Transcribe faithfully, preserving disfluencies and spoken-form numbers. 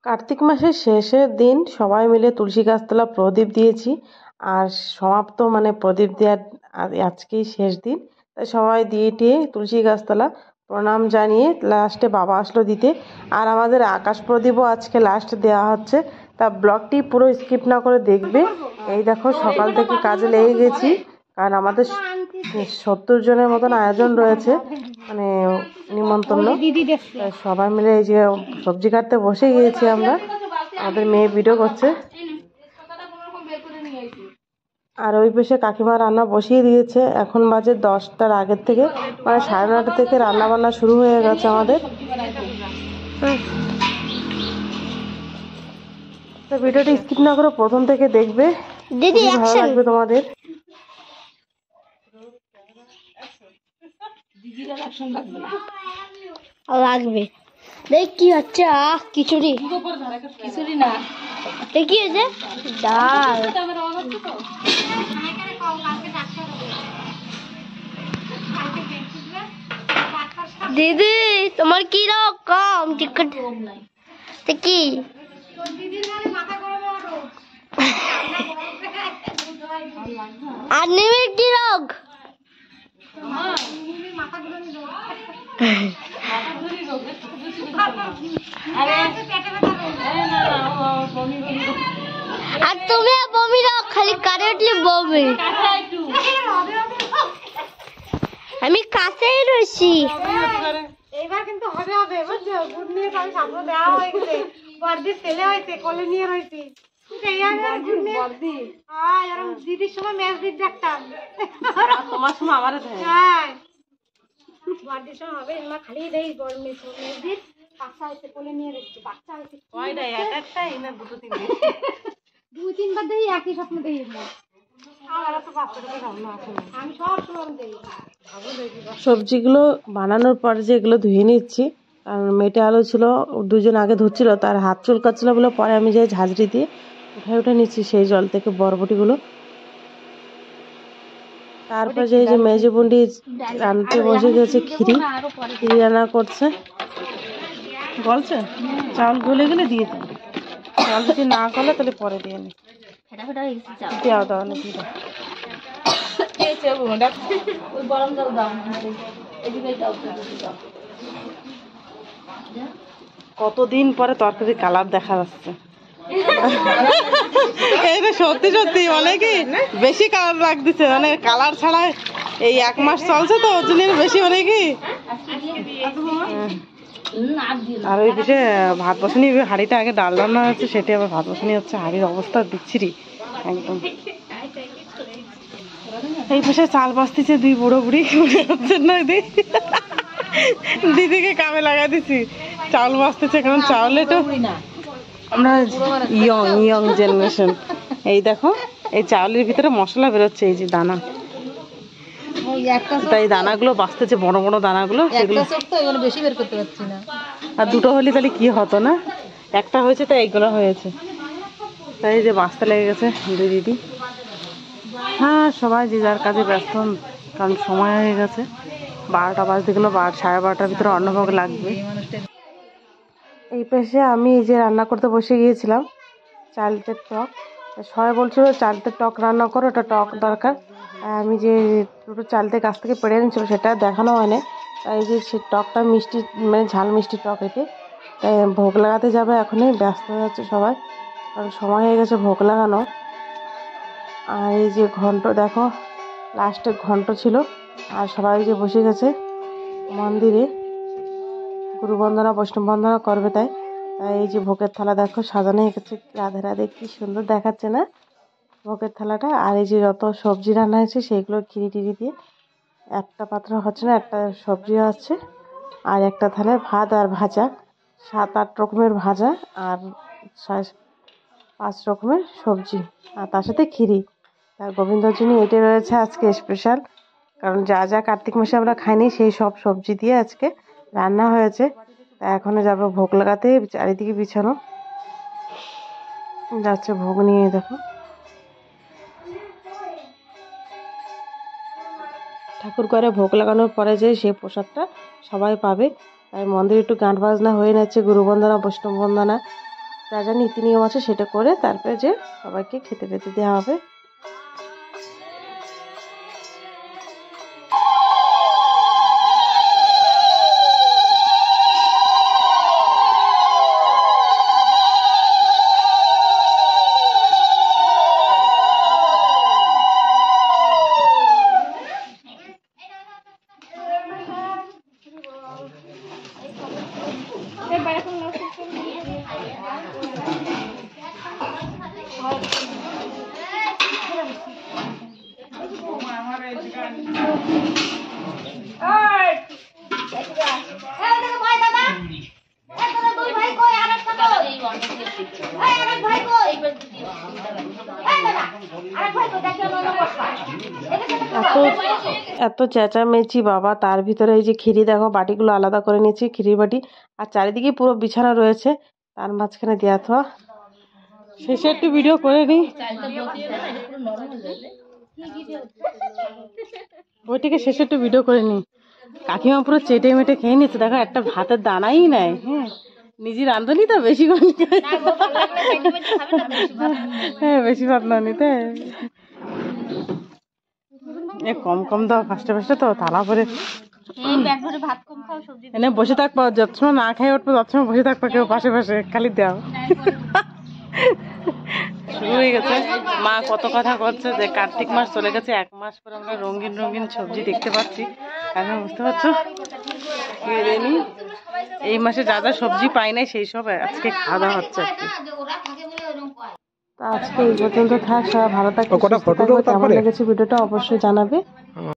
কার্তিক মাসের শেষের দিন সবাই মিলে তুলসী গাছতলা প্রদীপ দিয়েছি। আর সমাপ্ত মানে প্রদীপ দেওয়ার আজকেই শেষ দিন, তাই সবাই দিয়ে টিয়ে তুলসী গাছতলা প্রণাম জানিয়ে লাস্টে বাবা আসলো দিতে। আর আমাদের আকাশ প্রদীপও আজকে লাস্ট দেওয়া হচ্ছে। তা ব্লগটি পুরো স্কিপ না করে দেখবে। এই দেখো সকাল থেকে কাজে লেগে গেছি, কারণ আমাদের সত্তর জনের মতন আয়োজন রয়েছে, মানে নিমন্ত্রণ। সবাই মিলে এই যে সবজি কাটতে বসে গিয়েছি আমরা। আমাদের মেয়ে ভিডিও করছে, আর ওই পাশে কাকিমা রান্না বসিয়ে দিয়েছে। এখন বাজে দশটার আগের থেকে, মানে সাড়ে নটা থেকে রান্না বান্না শুরু হয়ে গেছে আমাদের। তো ভিডিওটি স্কিপ না করে প্রথম থেকে দেখবে, ভালো লাগবে তোমাদের। লাগবে দেখ কি হচ্ছে। আহ খিচুড়ি খিচুড়ি না, কি হয়েছে? ডাল। দিদি তোমার কি রকম টিকিট কি? আর নিমির কি রোগ? আর তুমি বমি রোগ, খালি কারে উঠলে বমি। আমি কাছেই রয়েছি। এবার কিন্তু হবে হবে বুঝছো, গুড় নিয়ে আমি সামনে দেওয়া হয়ে গেছে, বর্দির ছেলে হয়েছে, কোলে নিয়ে রয়েছি। দিদির সময় ম্যাচ দিতে দেখতাম, তোমার সময় আমার হ্যাঁ বর্দির সময় হবে। এবার খালি দেই বড় মেয়ে ম্যাচ দিত, বাচ্চা হয়েছে কোলে নিয়ে রয়েছি, বাচ্চা হয়েছে দুই তিনবার দেই, একই স্বপ্ন দেই। সবজিগুলো বানানোর পর যেগুলো ধুয়ে নিচ্ছি, কারণ মেটে আলু ছিল, দুজন আগে ধুচ্ছিল, তার হাত চুলকাচ্ছিল বলে পরে আমি যে ঝাঁঝরি দিয়ে উঠে উঠে নিচ্ছি সেই জল থেকে বরবটিগুলো। তারপর যে যে মেজে বুন্ডি রান্নাতে বসে গেছে, খিরি খিরি রান্না করছে। গলছে চাল গলে গেলে দিয়ে দেয়, চাল যদি না গলে তাহলে পরে দিয়ে নি দেওয়া দাও না দিয়ে দাও। কতদিন পরে তরকারি কালার দেখা যাচ্ছে। এই না সত্যি সত্যি অনেকই বেশি কালার লাগতেছে, মানে কালার ছাড়া এই এক মাস চলছে তো ওর জন্য বেশি অনেকই। আর ওই পিঠে ভাত বসানি, হাঁড়িটা আগে ডাল রান্না হচ্ছে, সেটা আবার ভাত বসানি হচ্ছে। হাঁড়ির অবস্থা বিচ্ছিরি একদম। এই পাশে চাল বাঁচতেছে দুই বুড়ো বুড়ি, হচ্ছে না দিদি, দিদিকে কামে লাগাই দিছি, চাউল বাঁচতেছে। কারণ চাউলে তো আমরা ইয়ং ইয়ং জেনারেশন। এই দেখো এই চাউলের ভিতরে মশলা বেরোচ্ছে, এই যে দানা, তাই দানাগুলো বাঁচতেছে, বড় বড় দানাগুলো, সেগুলো বেশি বের করতে পারছি না। আর দুটো হলে তাহলে কি হতো না, একটা হয়েছে তাই এইগুলো হয়েছে, তাই যে বাঁচতে লেগে গেছে দুই দিদি। হ্যাঁ সবাই যে যার কাজে ব্যস্ত, কারণ সময় হয়ে গেছে বারোটা বাজতে গেলো, বারো সাড়ে বারোটার ভিতরে অন্নভোগ লাগবে। এই পাশে আমি এই যে রান্না করতে বসে গিয়েছিলাম চালতের টক। সবাই বলছিল চালতের টক রান্না করো, ওটা টক দরকার। আমি যে দুটো চালতে গাছ থেকে পেড়ে এনেছিল সেটা দেখানো হয় না, তাই যে সে টকটা মিষ্টি, মানে ঝাল মিষ্টি টক এতে। তাই ভোগ লাগাতে যাবে, এখনই ব্যস্ত হয়ে যাচ্ছে সবাই, কারণ সময় হয়ে গেছে ভোগ লাগানো। আর এই যে ঘন্ট দেখো, লাস্টে ঘন্ট ছিল। আর সবাই যে বসে গেছে মন্দিরে গুরু বন্দনা বৈষ্ণব বন্দনা করবে, তাই তাই এই যে ভোগের থালা দেখো সাজানো হয়ে গেছে, রাধে রাধে কি সুন্দর দেখাচ্ছে না ভোগের থালাটা। আর এই যে যত সবজি রান্না হয়েছে সেইগুলো খিরি টিরি দিয়ে, একটা পাত্র হচ্ছে না, একটা সবজি আছে, আর একটা থালায় ভাত আর ভাজা, সাত আট রকমের ভাজা আর পাঁচ রকমের সবজি, আর তার সাথে খিরি। আর গোবিন্দর জন্য এটাই রয়েছে আজকে স্পেশাল, কারণ যা যা কার্তিক মাসে আমরা খাইনি সেই সব সবজি দিয়ে আজকে রান্না হয়েছে। তা এখনো যাবো ভোগ লাগাতে, চারিদিকে বিছানো যাচ্ছে ভোগ নিয়ে। দেখো ঠাকুর ঘরে ভোগ লাগানোর পরে যে সেই প্রসাদটা সবাই পাবে, তাই মন্দিরে একটু গান বাজনা হয়ে যাচ্ছে, গুরু বন্দনা বৈষ্ণব বন্দনা। যা যা নীতি নিয়ম আছে সেটা করে তারপরে যে সবাইকে খেতে পেতে দেওয়া হবে। এত এত চেঁচামেচি বাবা, তার ভিতরে এই যে খিরি দেখো বাটিগুলো আলাদা করে নিয়েছি, খিরির বাটি, আর চারিদিকে পুরো বিছানা রয়েছে, তার মাঝখানে দেওয়া থোয়া। শেষে একটু ভিডিও করে নিই, বইটিকে শেষে একটু ভিডিও করে নিই। কাকিমা পুরো চেটে মেটে খেয়ে নিচ্ছে, দেখো একটা ভাতের দানাই নাই। হ্যাঁ, নিজে রাঁধুনি তো বেশি করে, হ্যাঁ বেশি ভাত না নিতে, কম কম দাও ফার্স্টে ফার্স্টে তো তালা পরে এনে বসে থাকবো, যত সময় না খাই উঠবো তত সময় বসে থাকবো কেউ পাশে পাশে, খালি দাও। শুরু হয়ে গেছে, মা কত কথা করছে যে কার্তিক মাস চলে গেছে, এক মাস পরে আমরা রঙিন রঙিন সবজি দেখতে পাচ্ছি। এখন বুঝতে পারছো এই মাসে যা যা সবজি পাই নাই সেই সব আজকে খাওয়া দাওয়া হচ্ছে আর কি। আজকে এই পর্যন্ত থাক, সবাই ভালো থাকবে, কেমন লেগেছে ভিডিওটা অবশ্যই জানাবে।